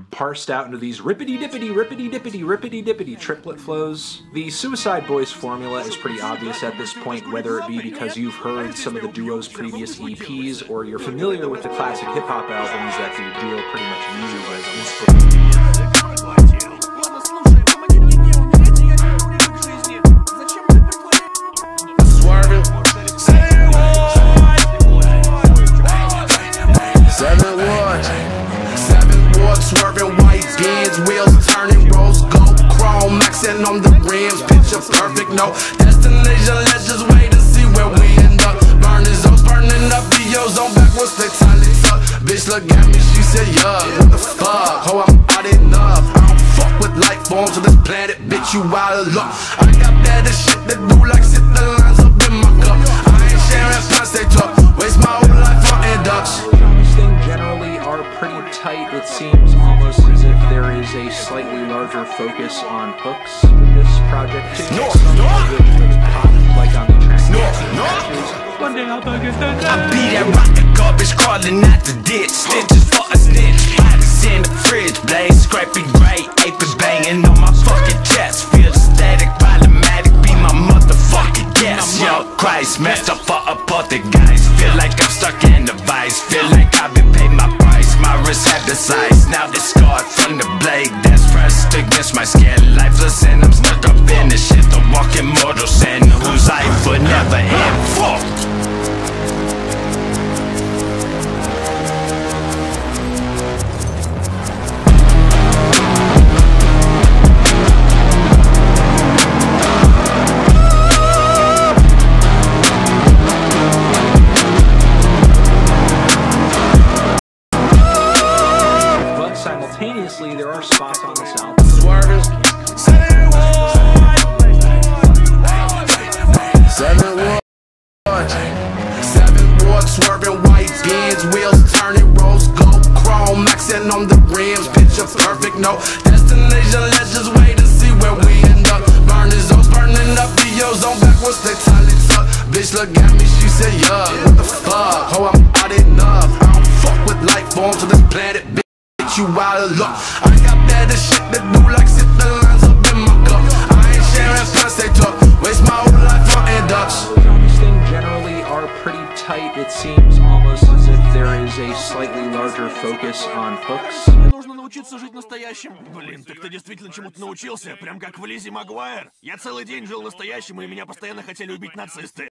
parsed out into these rippity-dippity, rippity-dippity, rippity-dippity triplet flows. The Suicide Boys formula is pretty obvious at this point, whether it be because you've heard some of the duo's previous EPs or you're familiar with the classic hip-hop albums that the duo pretty much uses as inspiration. Swerving white beans, wheels turning, rose gold chrome, maxing on the rims, picture perfect, no destination, let's just wait and see where we end up. Burning zones, burning up the ozone, backwards they tightly tuck. Bitch look at me, she said, yeah, what the fuck, oh I'm out enough. I don't fuck with life forms on this planet, bitch you out of luck. I got better shit to do, like sit the lines up in my cup. I ain't sharing plans they talk, waste my whole life on inducts. Generally are pretty tight. It seems almost as if there is a slightly larger focus on hooks with this project too. Like on the track. One day I'll focus on that. I be that rocket garbage crawling out the ditch. Stitches for a stitch. Bodies in the fridge. Blaze scraping gray. Apes banging on my fucking chest. Feel the static. Problematic. Be my motherfucking guest. Yo, Christ. Messed up for a poltergeist. Feel like I'm stuck in the vice. Feel like I've been paid my price. My wrist had the size. Now it's scarred from the blade that's pressed against my skin. Lifeless and I'm stuck up in this shit. The walking mortal sin whose life would never end. Fuck. Simultaneously, there are spots on this album. Swerving, 7-Wood, swerving white beans, wheels turning, rose gold chrome, maxing on the rims, picture perfect, no destination, let's just wait and see where we end up. Burning zones, burning up the ozone, backwards they tightly tuck. Bitch look at me, she said, yeah, what the fuck, oh I'm out enough. I don't fuck with life forms on this planet, bitch. You out of luck. I got better shit to do, like sit the lines up in my cup. I ain't sharing plans they talk, waste my whole life on inducts. These things generally are pretty tight. It seems almost as if there is a slightly larger focus on hooks. Нужно научиться жить настоящим. Блин, так ты действительно чему-то научился, прям как в Лизе Магуайр. Я целый день жил настоящим, и меня постоянно хотели убить нацисты.